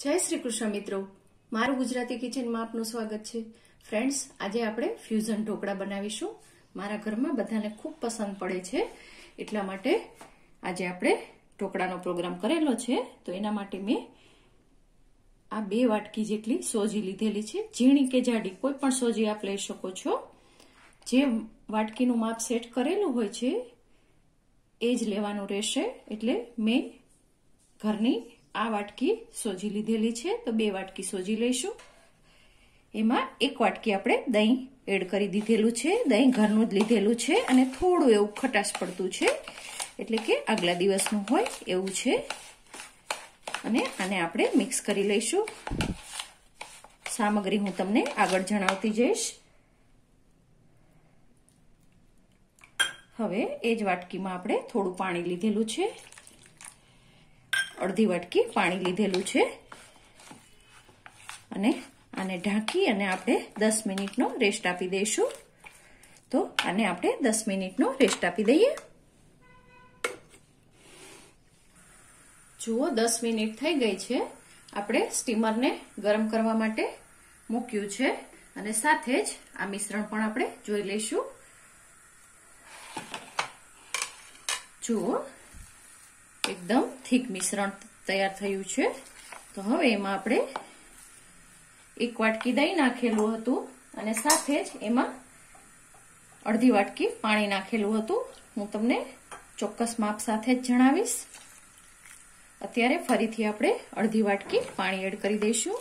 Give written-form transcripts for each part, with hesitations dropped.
जय श्री कृष्ण मित्रों, मारू गुजराती किचन में आपनु स्वागत है। फ्रेंड्स, आज આપણે ફ્યુઝન ઢોકળા બનાવીશું। મારા ઘરમાં બધાને ખૂબ પસંદ પડે છે, એટલા માટે આજે આપણે ઢોકળાનો પ્રોગ્રામ કરેલો છે। તો એના માટે મેં આ 2 વાટકી જેટલી સોજી લીધેલી છે। ઝીણી કે જાડી કોઈ પણ સોજી આપ લઈ શકો છો। જે વાટકીનું માપ સેટ કરેલું હોય છે એ જ લેવાનું રહેશે। એટલે મેં ઘરની આ વાટકી સોજી લીધેલી છે, તો 2 વાટકી સોજી લઈશું। એમાં 1 વાટકી આપણે દહીં એડ કરી દીધેલું છે। દહીં ઘરનું જ લીધેલું છે અને થોડું એવું ખટાશ પડતું છે, એટલે કે આગલા દિવસનું હોય એવું છે। અને આને આપણે મિક્સ કરી લઈશું। સામગ્રી હું તમને આગળ જણાવતી જઈશ। હવે એ જ વાટકીમાં આપણે થોડું પાણી લીધેલું છે, અડધી વાટકી પાણી લીધેલું છે અને આને ઢાંકી અને આપણે 10 મિનિટનો રેસ્ટ આપી દઈશું। તો આને આપણે 10 મિનિટનો રેસ્ટ આપી દઈએ। જુઓ 10 મિનિટ થઈ ગઈ છે। આપણે સ્ટીમરને ગરમ કરવા માટે મૂક્યું છે અને સાથે જ આ મિશ્રણ પણ આપણે જોઈ લઈશું। જુઓ एकदम थिक मिश्रण तैयार थयुं छे। तो हवे एमां आपणे 1 वाटकी दહીં नाखेલું હતું અને સાથે જ એમાં અડધી વાટકી પાણી નાખેલું હતું। હું તમને ચોક્કસ માપ સાથે જ જણાવીશ। અત્યારે ફરીથી આપણે અડધી વાટકી પાણી એડ કરી દઈશું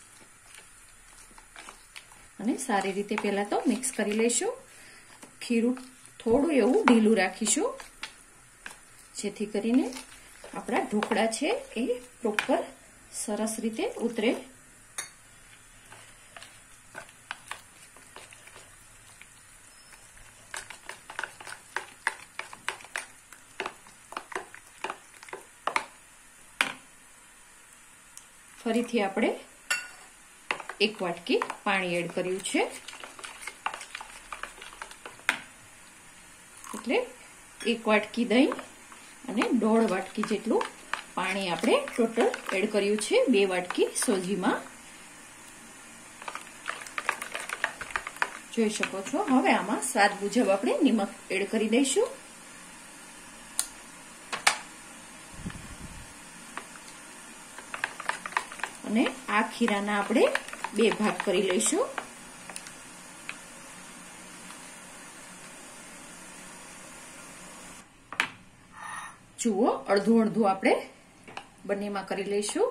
અને સારી રીતે પહેલા તો મિક્સ કરી લઈશું। ખીરું થોડું એવું ઢીલું રાખીશું જેથી કરીને આપણા ઢોકળા છે એ પ્રોપર સરસ રીતે ઉતરે। ફરીથી આપણે 1 વાટકી પાણી એડ કર્યું છે, એટલે 1 વાટકી દહીં અને 1.5 વાટકી જેટલું પાણી આપણે ટોટલ એડ કર્યું છે 2 વાટકી સોજીમાં। જોઈ શકો છો। હવે આમાં સ્વાદ મુજબ આપણે નમક એડ કરી દઈશું અને આ ખીરાના આપણે 2 ભાગ કરી લઈશું। જુઓ અડધું અડધું આપણે બંનેમાં કરી લઈશું।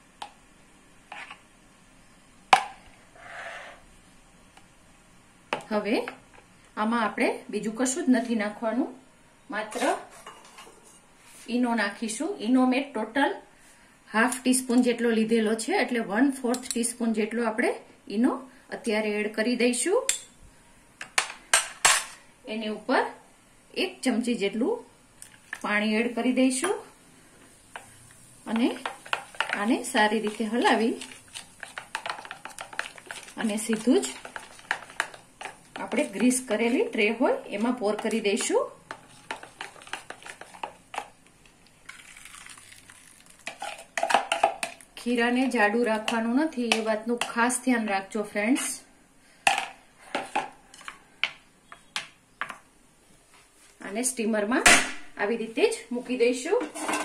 હવે આમાં આપણે બીજું કશું જ નથી નાખવાનું, માત્ર ઈનો નાખીશું। ઈનો મેં ટોટલ ½ ટીસ્પૂન જેટલો લીધેલો છે, એટલે 1/4 ટીસ્પૂન જેટલો આપણે ઈનો અત્યારે એડ કરી દઈશું। એની ઉપર 1 ચમચી જેટલું પાણી એડ કરી દઈશું અને આને સારી રીતે હલાવી અને સીધું જ આપણે ગ્રીસ કરેલી ટ્રે હોય એમાં પોર કરી દઈશું। ખીરાને જાડું રાખવાનું નથી, એ વાતનું ખાસ ધ્યાન રાખજો ફ્રેન્ડ્સ। આને સ્ટીમરમાં આવી રીતે જ મૂકી દઈશું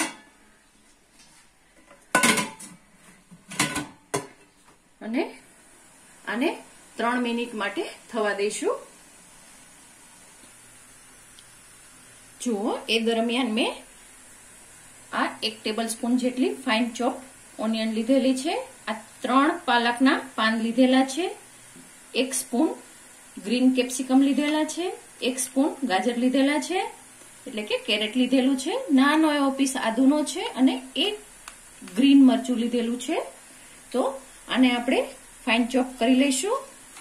અને આને 3 મિનિટ માટે થવા દઈશું। જુઓ એ દરમિયાન મેં આ 1 ટેબલસ્પૂન જેટલી ફાઇન ચોપ ઓનિયન લીધેલી છે, આ 3 પાલકના પાન લીધેલા છે, 1 સ્પૂન ગ્રીન કેપ્સિકમ લીધેલા છે, 1 સ્પૂન ગાજર લીધેલા છે, એટલે કે કેરેટ લીધેલું છે, નાનો એવો પીસ આદુનો છે અને 1 ગ્રીન મરચું લીધેલું છે। તો આને આપણે ફાઇન ચોપ કરી લઈશું।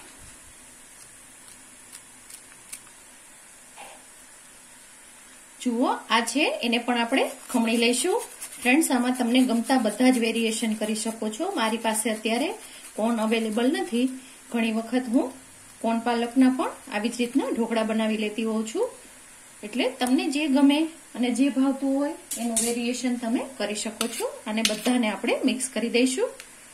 જુઓ આ છે, એને પણ આપણે ખમણી લઈશું। ફ્રેન્ડ્સ, આમાં તમને ગમતા બધા જ વેરિએશન કરી શકો છો। મારી પાસે અત્યારે કોર્ન અવેલેબલ નથી, ઘણી વખત હું કોર્ન પાલકના પણ આવી જ રીતના ઢોકળા બનાવી લેતી હોઉં છું। એટલે તમને જે ગમે અને જે ભાવતું હોય એનું વેરિએશન તમે કરી શકો છો। અને બધાને આપણે મિક્સ કરી દઈશું।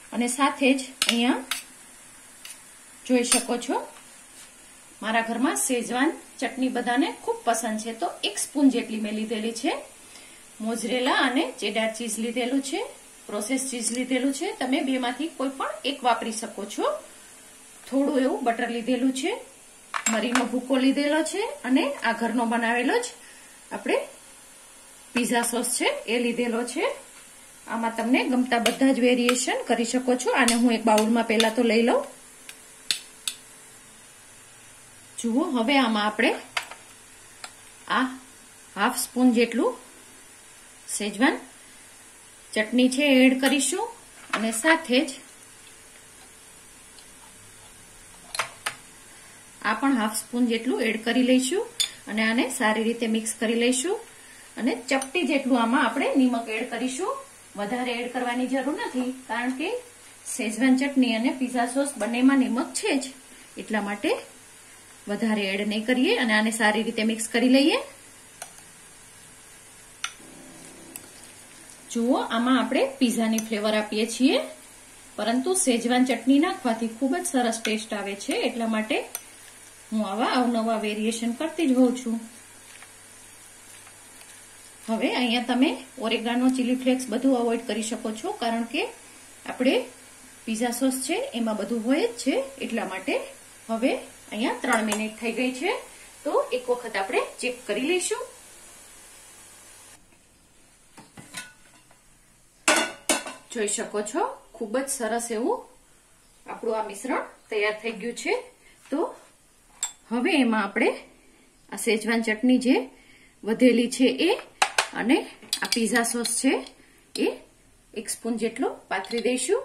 અને સાથે જ અહીંયા જોઈ શકો છો મારા ઘરમાં શેઝવાન ચટણી બધાને ખૂબ પસંદ છે, તો 1 સ્પૂન જેટલી મેં લીધેલી છે. મોઝરેલા અને ચેડાર ચીઝ લીધેલું છે, પ્રોસેસ ચીઝ લીધેલું છે. તમે બેમાંથી કોઈ પણ એક વાપરી શકો છો. થોડું એવું બટર લીધેલું છે, મરીનો ભૂકો લીધેલો છે અને આ ઘરનો બનાવેલો જ આપણે પીઝા સોસ છે એ લીધેલો છે. આમાં તમને ગમતા બધા જ વેરિએશન કરી શકો છો. આને હું એક બાઉલમાં પહેલા તો લઈ લઉં. જુઓ, હવે આમાં આપણે આ 1/2 સ્પૂન જેટલું શેઝવાન ચટણી છે એડ કરીશું અને સાથે જ આ પણ 1/2 સ્પૂન જેટલું એડ કરી લઈશું અને આને સારી રીતે મિક્સ કરી લઈશું. અને ચપટી જેટલું આમાં આપણે નિમક એડ કરીશું. વધારે એડ કરવાની જરૂર નથી, કારણ કે શેઝવાન ચટણી અને પીઝા સોસ બંનેમાં નિમક છે જ, એટલા માટે વધારે એડ નહીં કરીએ અને આને સારી રીતે મિક્સ કરી લઈએ. જુઓ, આમાં આપણે પીઝાની ફ્લેવર આપીએ છીએ, પરંતુ શેઝવાન ચટણી નાખવાથી ખૂબ જ સરસ ટેસ્ટ આવે છે, એટલા માટે હું આવા અવનવા વેરિએશન કરતી જ હોઉં છું. હવે અહીંયા તમે ઓરેગાનો, ચીલી ફ્લેક્સ બધું અવોઇડ કરી શકો છો, કારણ કે આપણે પીઝા સોસ છે એમાં બધું હોય જ છે, એટલા માટે. હવે અહીંયા 3 મિનિટ થઈ ગઈ છે, તો એક વખત આપણે ચેક કરી લઈશું. જોઈ શકો છો ખૂબ જ સરસ એવું આપણું આ મિશ્રણ તૈયાર થઈ ગયું છે. તો હવે એમાં આપણે આ શેઝવાન ચટણી જે વધેલી છે એ અને આ પીઝા સોસ છે એ 1 સ્પૂન જેટલો પાથરી દઈશું.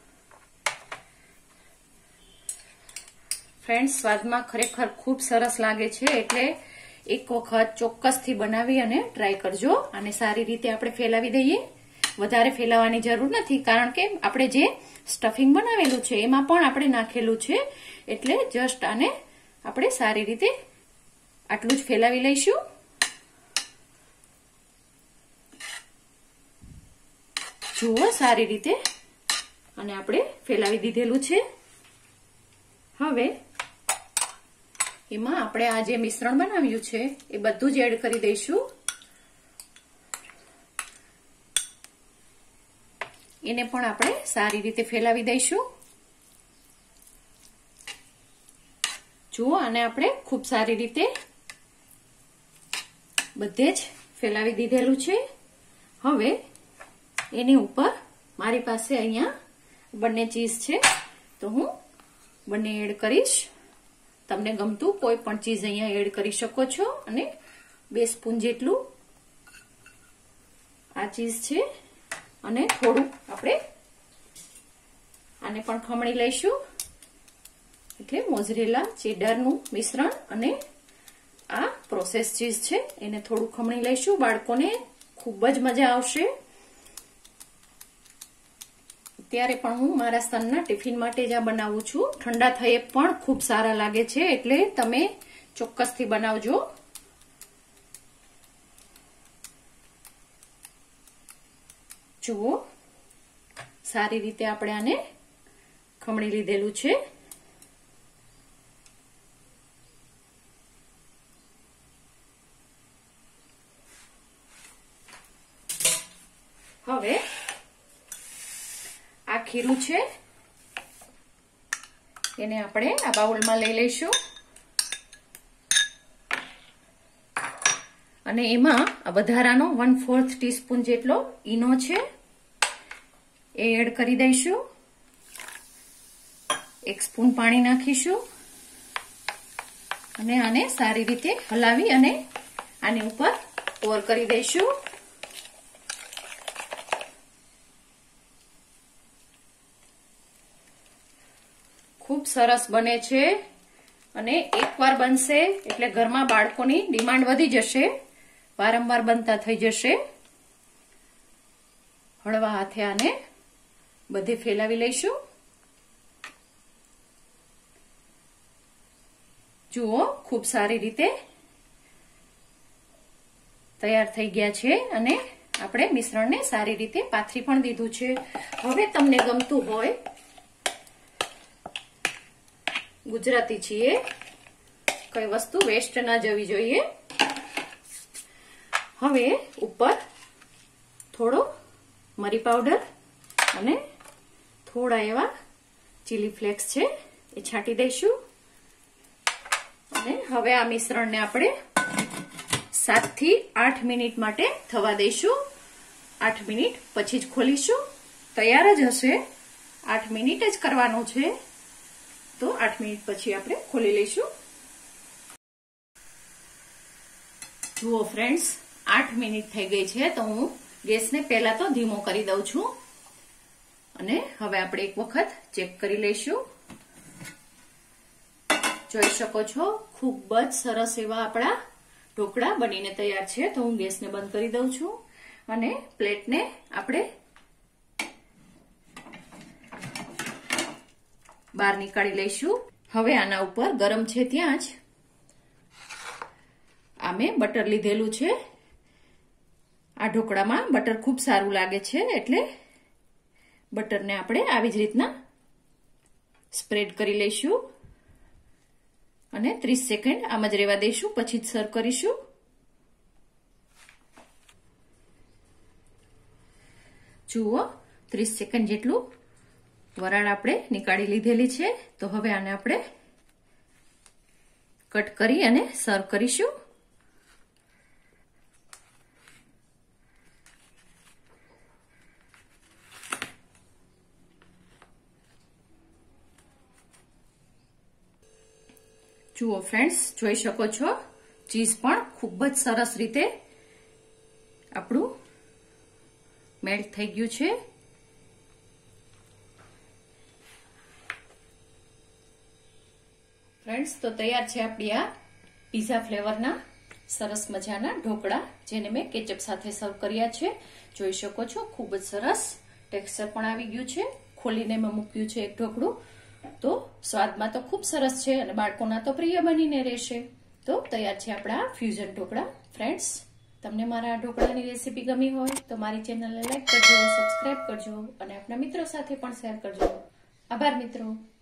ફ્રેન્ડ્સ, સ્વાદમાં ખરેખર ખૂબ સરસ લાગે છે, એટલે એક વખત ચોક્કસથી બનાવી અને ટ્રાય કરજો. અને સારી રીતે આપણે ફેલાવી દઈએ. વધારે ફેલાવવાની જરૂર નથી, કારણ કે આપણે જે સ્ટફિંગ બનાવેલું છે એમાં પણ આપણે નાખેલું છે, એટલે જસ્ટ આને આપણે સારી રીતે આટલું જ ફેલાવી લઈશું. જુઓ, સારી રીતે અને આપણે ફેલાવી દીધેલું છે. હવે એમાં આપણે આ જે મિશ્રણ બનાવ્યું છે એ બધું જ એડ કરી દઈશું. એને પણ આપણે સારી રીતે ફેલાવી દઈશું. જુઓ, આને આપણે ખૂબ સારી રીતે બધે જ ફેલાવી દીધેલું છે. હવે એની ઉપર મારી પાસે અહીંયા બંને ચીઝ છે, તો હું બંને એડ કરીશ. તમને ગમતું કોઈ પણ ચીઝ અહીંયા એડ કરી શકો છો. અને 2 સ્પૂન જેટલું આ ચીઝ છે અને થોડું આપણે આને પણ ખમણી લઈશું. એટલે મોઝરેલા, ચેડરનું મિશ્રણ અને આ પ્રોસેસ ચીઝ છે એને થોડું ખમણી લઈશું. બાળકોને ખૂબ જ મજા આવશે. ત્યારે પણ હું મારા સનના ટિફિન માટે જ આ બનાવું છું. ઠંડા થયે પણ ખૂબ સારા લાગે છે, એટલે તમે ચોક્કસથી બનાવજો. જુઓ, સારી રીતે આપણે આને ખમણી લીધેલું છે. હવે આ ખીરું છે એને આપણે આ બાઉલમાં લઈ લઈશું અને એમાં આ વધારાનો 1/4 ટીસ્પૂન જેટલો ઈનો છે એ એડ કરી દઈશું. 1 સ્પૂન પાણી નાખીશું અને આને સારી રીતે હલાવી અને આની ઉપર પોર કરી દઈશું. ખૂબ સરસ બને છે અને એકવાર બનશે એટલે ઘરમાં બાળકોની ડિમાન્ડ વધી જશે, વારંવાર બનતા થઈ જશે. હળવા હાથે આને બધે ફેલાવી લઈશું. જુઓ, ખૂબ સારી રીતે તૈયાર થઈ ગયા છે અને આપણે મિશ્રણને સારી રીતે પાથરી પણ દીધું છે. હવે તમને ગમતું હોય, ગુજરાતી છીએ, કઈ વસ્તુ વેસ્ટ ના જવી જોઈએ. હવે ઉપર થોડો મરી પાવડર અને થોડા એવા ચીલી ફ્લેક્સ છે એ છાંટી દઈશું. અને હવે આ મિશ્રણને આપણે 7 થી 8 મિનિટ માટે થવા દઈશું. 8 મિનિટ પછી જ ખોલીશું. તૈયાર જ હશે. 8 મિનિટ જ કરવાનું છે, તો 8 મિનિટ પછી આપણે ખોલી લઈશું. જુઓ ફ્રેન્ડ્સ, 8 મિનિટ થઈ ગઈ છે, તો હું ગેસને પહેલા તો ધીમો કરી દઉં છું. અને હવે આપણે એક વખત ચેક કરી લઈશું. જોઈ શકો છો, ખૂબ જ સરસ એવા આપણા ઢોકળા બનીને તૈયાર છે. તો હું ગેસને બંધ કરી દઉં છું અને પ્લેટને આપણે બહાર નીકાળી લઈશું. હવે આના ઉપર ગરમ છે ત્યાં જ આ મેં બટર લીધેલું છે. આ ઢોકળામાં બટર ખૂબ સારું લાગે છે, એટલે બટરને આપણે આવી જ રીતના સ્પ્રેડ કરી લઈશું અને 30 સેકન્ડ આમ જ રહેવા દઈશું. પછી જ સર્વ કરીશું. જુઓ, 30 સેકન્ડ જેટલું વરાળ આપણે નીકાળી લીધેલી છે. તો હવે આને આપણે કટ કરી અને સર્વ કરીશું. જુઓ ફ્રેન્ડ્સ, જોઈ શકો છો, ચીઝ પણ ખૂબ જ સરસ રીતે આપણું મેલ્ટ થઈ ગયું છે. ફ્રેન્ડ્સ, તો તૈયાર છે આપણી આ પીઝા ફ્લેવરના સરસ મજાના ઢોકળા, જેને મેં કેચઅપ સાથે સર્વ કર્યા છે. જોઈ શકો છો, ખૂબ જ સરસ ટેક્સચર પણ આવી ગયું છે. ખોલીને મેં મૂક્યું છે એક ઢોકળું, તો સ્વાદમાં તો ખૂબ સરસ છે અને બાળકોના તો પ્રિય બનીને રહેશે. તો તૈયાર છે આપણા ફ્યુઝન ઢોકળા. ફ્રેન્ડ્સ, તમને મારા ઢોકળાની રેસીપી ગમી હોય તો મારી ચેનલને લાઈક કરજો, સબસ્ક્રાઇબ કરજો અને આપણા મિત્રો સાથે પણ શેર કરજો. આભાર મિત્રો.